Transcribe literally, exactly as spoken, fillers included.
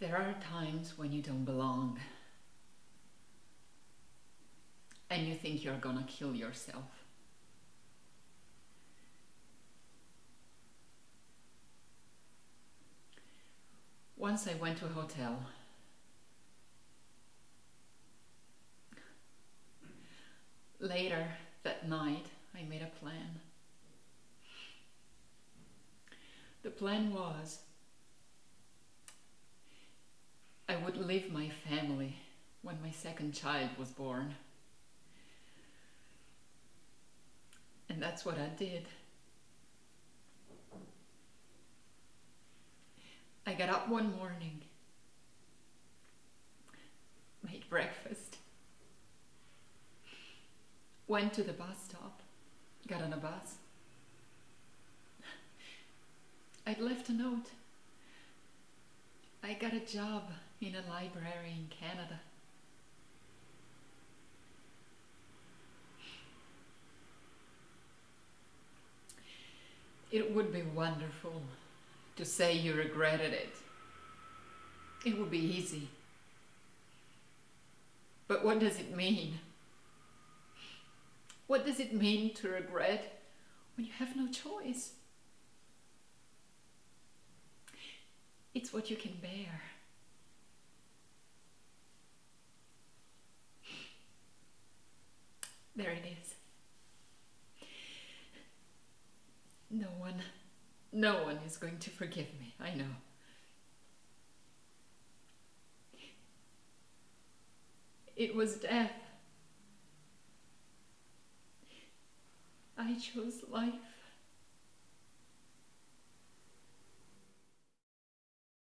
There are times when you don't belong and you think you're gonna kill yourself. Once I went to a hotel. Later that night, I made a plan. The plan was I would leave my family when my second child was born. And that's what I did. I got up one morning, made breakfast, went to the bus stop, got on a bus. I'd left a note. I got a job in a library in Canada. It would be wonderful to say you regretted it. It would be easy. But what does it mean? What does it mean to regret when you have no choice? It's what you can bear. There it is. No one, no one is going to forgive me, I know. It was death. I chose life.